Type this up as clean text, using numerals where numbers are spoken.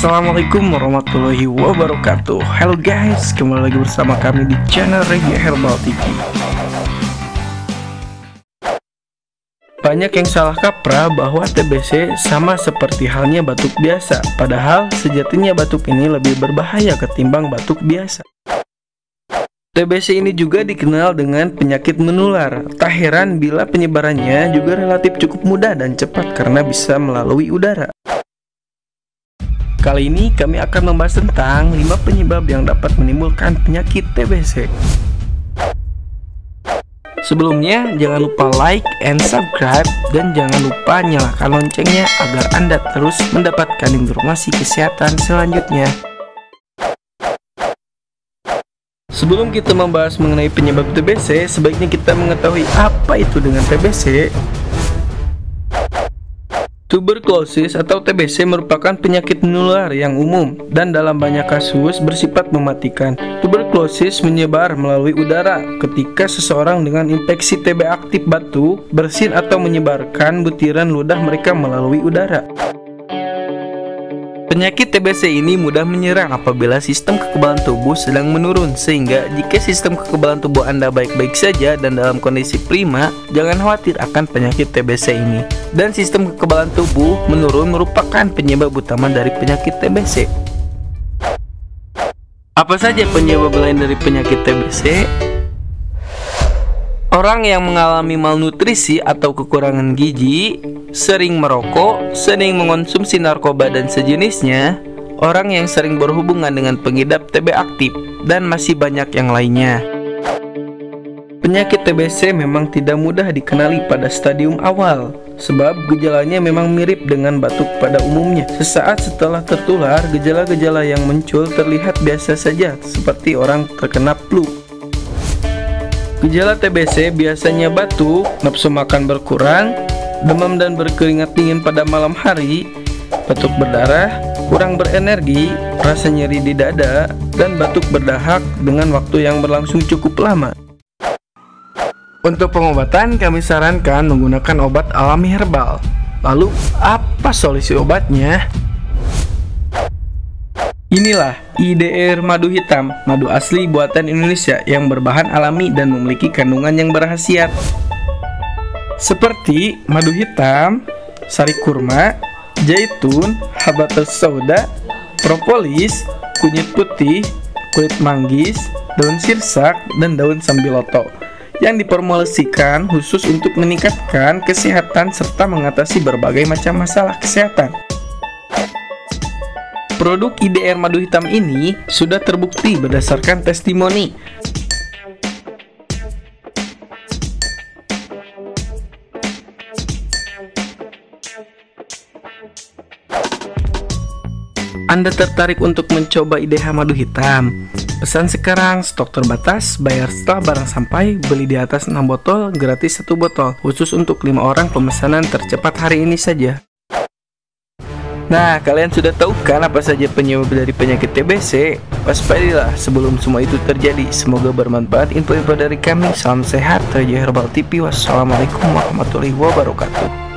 Assalamualaikum warahmatullahi wabarakatuh. Halo guys, kembali lagi bersama kami di channel Reggae Herbal TV. Banyak yang salah kaprah bahwa TBC sama seperti halnya batuk biasa. Padahal sejatinya batuk ini lebih berbahaya ketimbang batuk biasa. TBC ini juga dikenal dengan penyakit menular. Tak heran bila penyebarannya juga relatif cukup mudah dan cepat karena bisa melalui udara. Kali ini kami akan membahas tentang 5 penyebab yang dapat menimbulkan penyakit TBC. Sebelumnya, jangan lupa like and subscribe dan jangan lupa nyalakan loncengnya agar Anda terus mendapatkan informasi kesehatan selanjutnya. Sebelum kita membahas mengenai penyebab TBC, sebaiknya kita mengetahui apa itu dengan TBC. Tuberkulosis atau TBC merupakan penyakit menular yang umum dan dalam banyak kasus bersifat mematikan. Tuberkulosis menyebar melalui udara ketika seseorang dengan infeksi TB aktif batuk, bersin atau menyebarkan butiran ludah mereka melalui udara. Penyakit TBC ini mudah menyerang apabila sistem kekebalan tubuh sedang menurun, sehingga jika sistem kekebalan tubuh Anda baik-baik saja dan dalam kondisi prima, jangan khawatir akan penyakit TBC ini. Dan sistem kekebalan tubuh menurun merupakan penyebab utama dari penyakit TBC. Apa saja penyebab lain dari penyakit TBC? Orang yang mengalami malnutrisi atau kekurangan gizi, sering merokok, sering mengonsumsi narkoba dan sejenisnya, orang yang sering berhubungan dengan pengidap TB aktif, dan masih banyak yang lainnya. Penyakit TBC memang tidak mudah dikenali pada stadium awal, sebab gejalanya memang mirip dengan batuk pada umumnya. Sesaat setelah tertular, gejala-gejala yang muncul terlihat biasa saja, seperti orang terkena flu. Gejala TBC biasanya batuk, nafsu makan berkurang, demam dan berkeringat dingin pada malam hari, batuk berdarah, kurang berenergi, rasa nyeri di dada, dan batuk berdahak dengan waktu yang berlangsung cukup lama. Untuk pengobatan, kami sarankan menggunakan obat alami herbal. Lalu, apa solusi obatnya? Inilah IDR madu hitam, madu asli buatan Indonesia yang berbahan alami dan memiliki kandungan yang berkhasiat. Seperti madu hitam, sari kurma, zaitun, habatus sauda, propolis, kunyit putih, kulit manggis, daun sirsak, dan daun sambiloto yang diformulasikan khusus untuk meningkatkan kesehatan serta mengatasi berbagai macam masalah kesehatan. Produk IDR madu hitam ini sudah terbukti berdasarkan testimoni. Anda tertarik untuk mencoba IDH madu hitam? Pesan sekarang, stok terbatas, bayar setelah barang sampai, beli di atas 6 botol, gratis 1 botol, khusus untuk 5 orang pemesanan tercepat hari ini saja. Nah, kalian sudah tahu kan apa saja penyebab dari penyakit TBC? Waspadilah sebelum semua itu terjadi. Semoga bermanfaat info-info dari kami. Salam sehat, Reggae Herbal TV. Wassalamualaikum warahmatullahi wabarakatuh.